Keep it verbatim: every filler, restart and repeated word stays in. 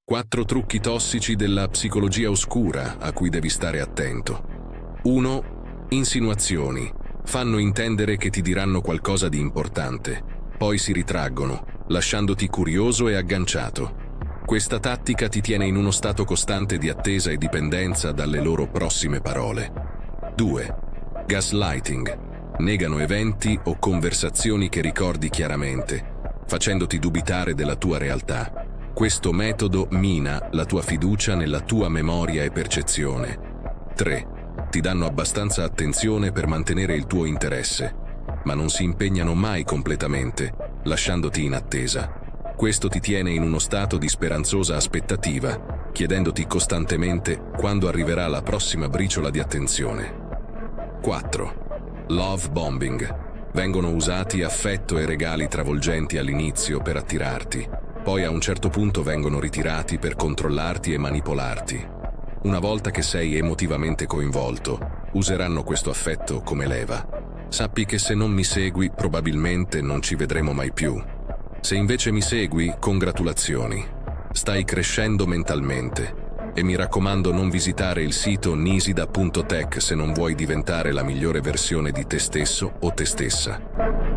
Quattro trucchi tossici della psicologia oscura a cui devi stare attento. uno. Insinuazioni. Fanno intendere che ti diranno qualcosa di importante, poi si ritraggono, lasciandoti curioso e agganciato. Questa tattica ti tiene in uno stato costante di attesa e dipendenza dalle loro prossime parole. due. Gaslighting. Negano eventi o conversazioni che ricordi chiaramente, facendoti dubitare della tua realtà. Questo metodo mina la tua fiducia nella tua memoria e percezione. tre. Ti danno abbastanza attenzione per mantenere il tuo interesse, ma non si impegnano mai completamente, lasciandoti in attesa. Questo ti tiene in uno stato di speranzosa aspettativa, chiedendoti costantemente quando arriverà la prossima briciola di attenzione. quattro. Love bombing. Vengono usati affetto e regali travolgenti all'inizio per attirarti, poi a un certo punto vengono ritirati per controllarti e manipolarti. Una volta che sei emotivamente coinvolto, useranno questo affetto come leva. Sappi che se non mi segui, probabilmente non ci vedremo mai più. Se invece mi segui, congratulazioni. Stai crescendo mentalmente. E mi raccomando, non visitare il sito nisida punto tech se non vuoi diventare la migliore versione di te stesso o te stessa.